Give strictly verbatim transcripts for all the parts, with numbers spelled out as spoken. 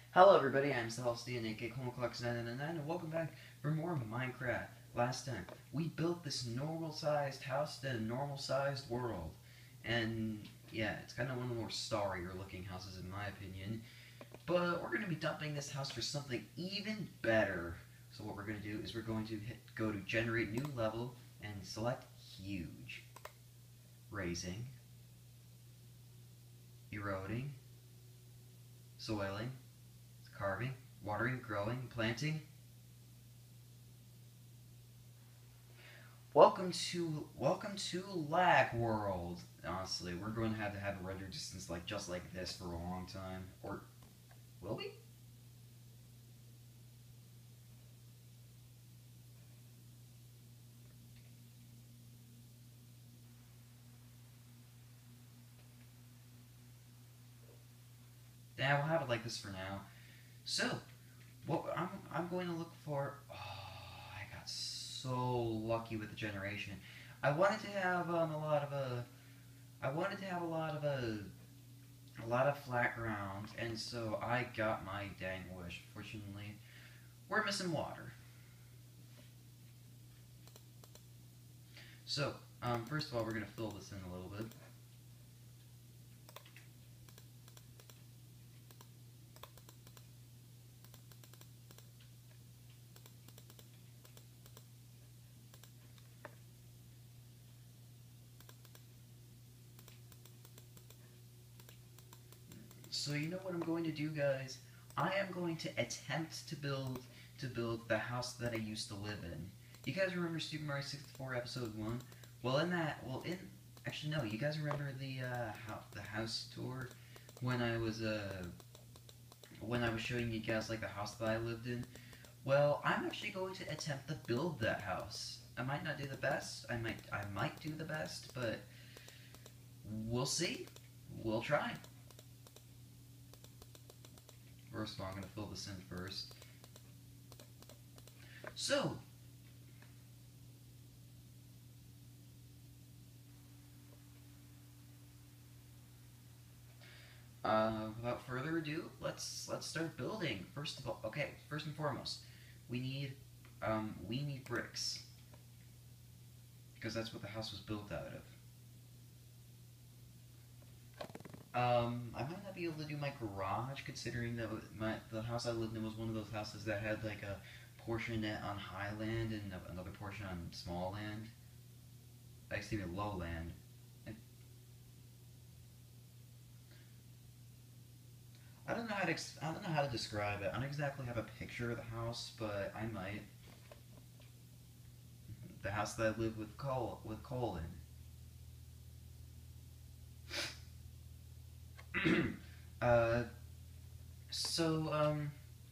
Hello everybody, I'm Celestian, aka Cloneclox nine nine nine, and welcome back for more Minecraft. Last time, we built this normal-sized house in a normal-sized world. And, yeah, it's kind of one of the more starrier-looking houses in my opinion. But we're going to be dumping this house for something even better. So what we're going to do is we're going to hit, go to Generate New Level and select Huge. Raising. Eroding. Soiling. Carving, watering, growing, planting. Welcome to welcome to Lag World. Honestly, we're going to have to have a render distance like just like this for a long time. Or will we? Yeah, we'll have it like this for now. So, what I'm I'm going to look for. Oh, I got so lucky with the generation. I wanted to have um, a lot of a. I wanted to have a lot of a a lot of flat ground, and so I got my dang wish. Fortunately, we're missing water. So, um, first of all, we're going to fill this in a little bit. So you know what I'm going to do, guys? I am going to attempt to build to build the house that I used to live in. You guys remember Super Mario sixty-four Episode One? Well, in that, well, in actually no, you guys remember the uh, how, the house tour when I was uh when I was showing you guys like the house that I lived in? Well, I'm actually going to attempt to build that house. I might not do the best. I might I might do the best, but we'll see. We'll try. First of all, I'm going to fill this in first. So, uh, without further ado, let's let's start building. First of all, okay, first and foremost, we need um, we need bricks because that's what the house was built out of. Um, I might not be able to do my garage considering that my the house I lived in was one of those houses that had like a portion on high land and another portion on small land. Excuse me, low land. I don't know how to I don't know how to describe it. I don't exactly have a picture of the house, but I might. The house that I live with Cole with Cole in. uh, so um,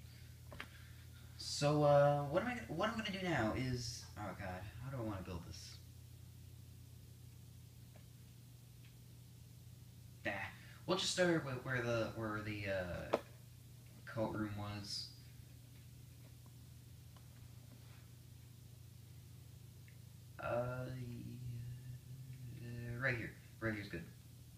so uh, what am I what I'm gonna do now is oh god, how do I want to build this? Nah, we'll just start with where the where the uh, coat room was. Uh, right here. Right here's good.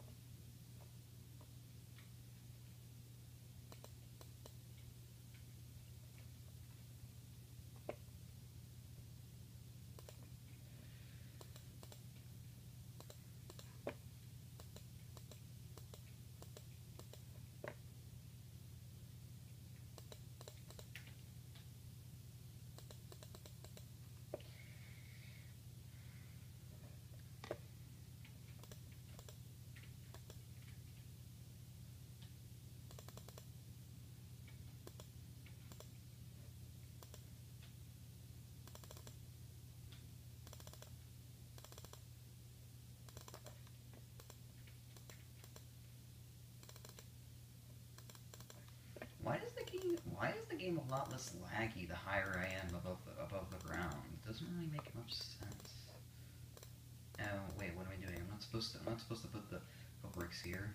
Why does the game Why is the game a lot less laggy the higher I am above the above the ground? It doesn't really make much sense. Oh wait, what am I doing? I'm not supposed to I'm not supposed to put the, the bricks here.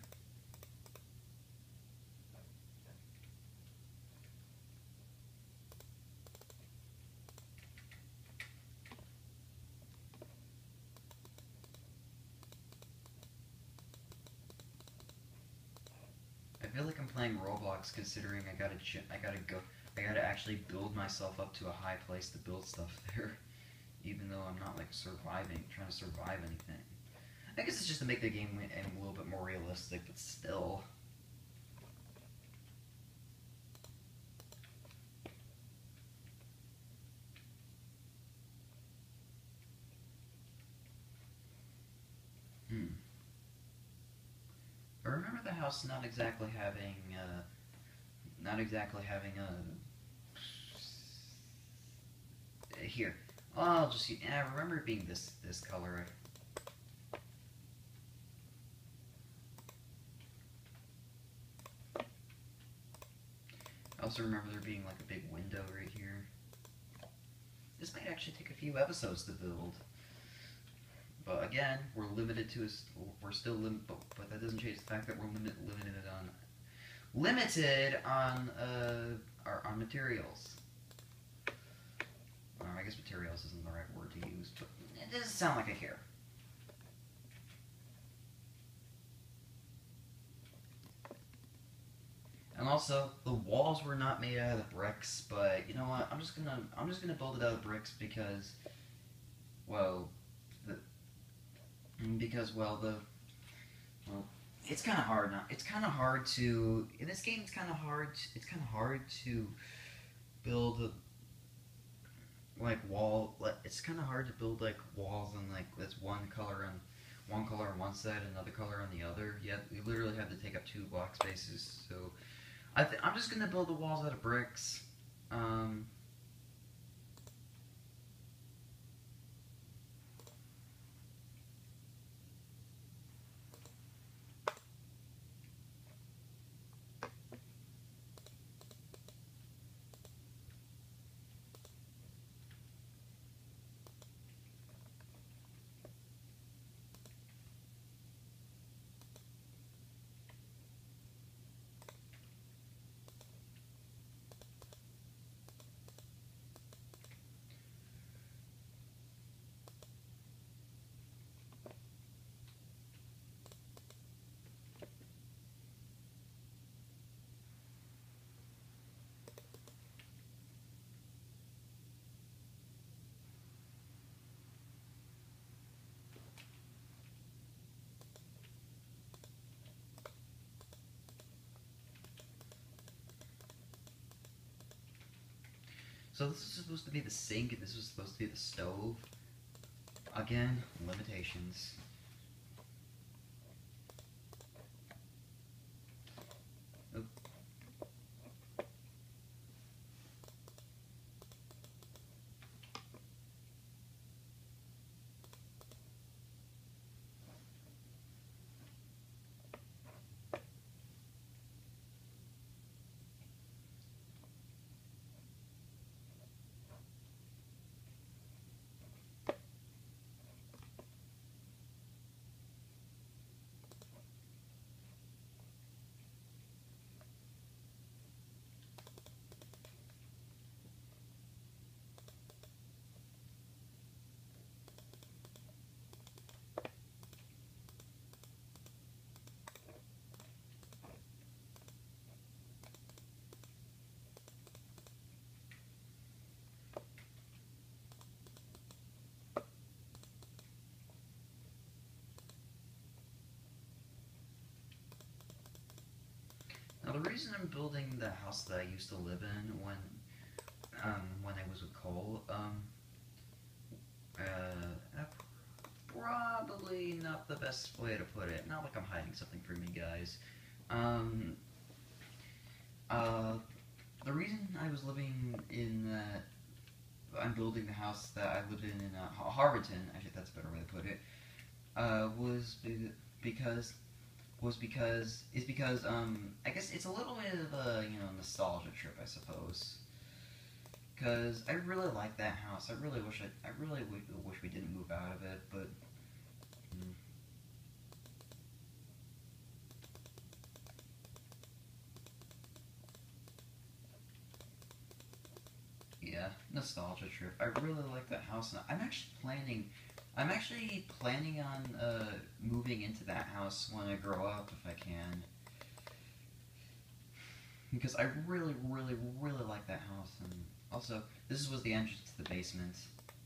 feel like I'm playing Roblox considering I gotta I gotta go I gotta actually build myself up to a high place to build stuff there, even though I'm not like surviving, trying to survive anything. I guess it's just to make the game a little bit more realistic, but still. Hmm. I remember the house not exactly having, uh, not exactly having a. Here, I'll just. I remember it being this this color. I also remember there being like a big window right here. This might actually take a few episodes to build. But again, we're limited to a, we're still lim but, but that doesn't change the fact that we're limit, limited on limited on uh our on materials. Or I guess materials isn't the right word to use, but it doesn't sound like I care. And also, the walls were not made out of bricks, but you know what? I'm just gonna I'm just gonna build it out of bricks because, well, the because well the well it's kind of hard not it's kind of hard to in this game it's kind of hard it's kind of hard to build a, like wall like it's kind of hard to build like walls and like that's one color on one color on one side, another color on the other. You, have, you literally have to take up two block spaces. So I th I'm just gonna build the walls out of bricks. Um, so this is supposed to be the sink, and this was supposed to be the stove. Again, limitations. Now the reason I'm building the house that I used to live in when um, when I was with Cole, um, uh, probably not the best way to put it. Not like I'm hiding something from you guys. Um, uh, the reason I was living in that, I'm building the house that I lived in in uh, Harvardton, actually that's a better way to put it, uh, was because was because is because um I guess it's a little bit of a you know nostalgia trip, I suppose. Cause I really like that house. I really wish I I really wish we didn't move out of it, but. Mm. Yeah, nostalgia trip. I really like that house. And I'm actually planning. I'm actually planning on uh, moving into that house when I grow up, if I can. because I really, really, really like that house. And also, this was the entrance to the basement.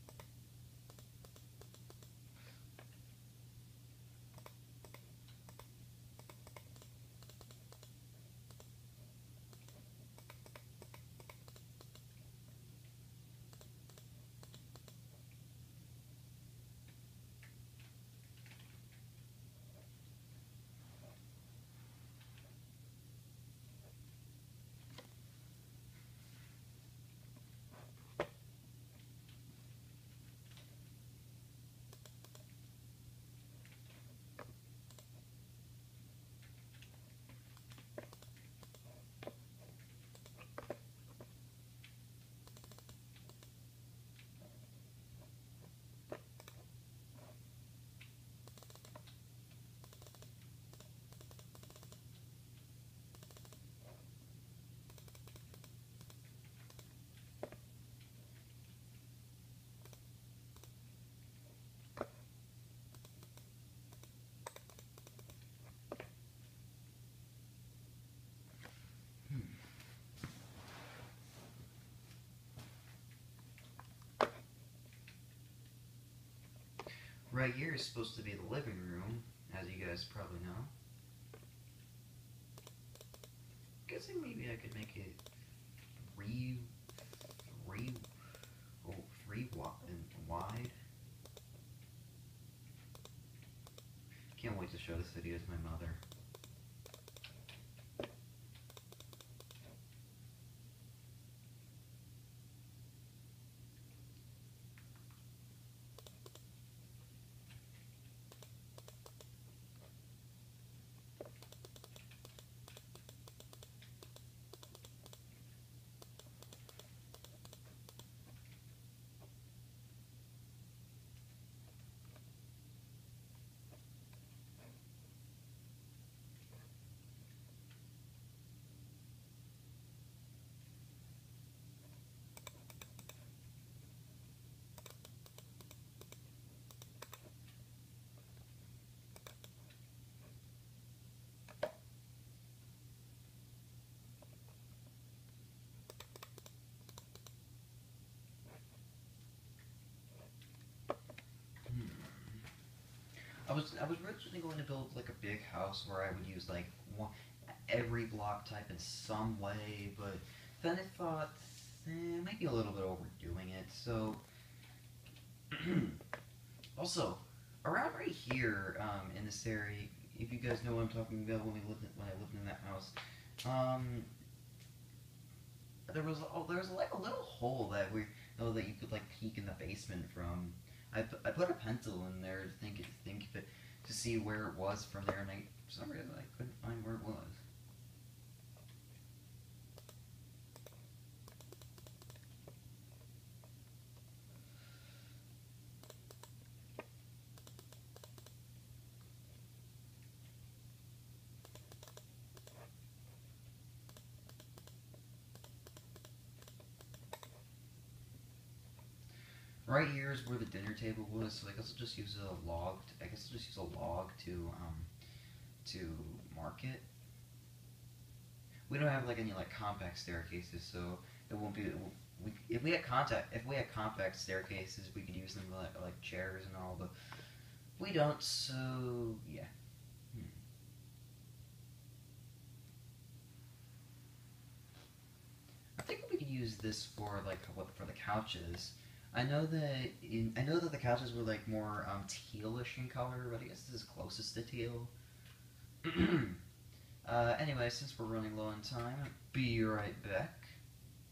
Right here is supposed to be the living room, as you guys probably know. Guessing maybe I could make it three, three, oh, three wide. Can't wait to show this video to my mother. I was I was originally going to build like a big house where I would use like one, every block type in some way, but then I thought eh, might be a little bit overdoing it. So also around right here um, in this area, if you guys know what I'm talking about, when we lived in, when I lived in that house, um, there was oh, there was like a little hole that we oh, that you could like peek in the basement from. I, pu- I put a pencil in there to think think if it, to see where it was from there, and I, for some reason I couldn't find where it was. Right here is where the dinner table was, so I guess I'll just use a log. To, I guess I'll just use a log to um to mark it. We don't have like any like compact staircases, so it won't be. We, if we had contact, if we had compact staircases, we could use them like, like chairs and all, but we don't. So yeah. Hmm. I think we could use this for like what for the couches. I know that in, I know that the couches were like more um, tealish in color, but I guess this is closest to teal. uh, anyway, since we're running low on time, I'll be right back.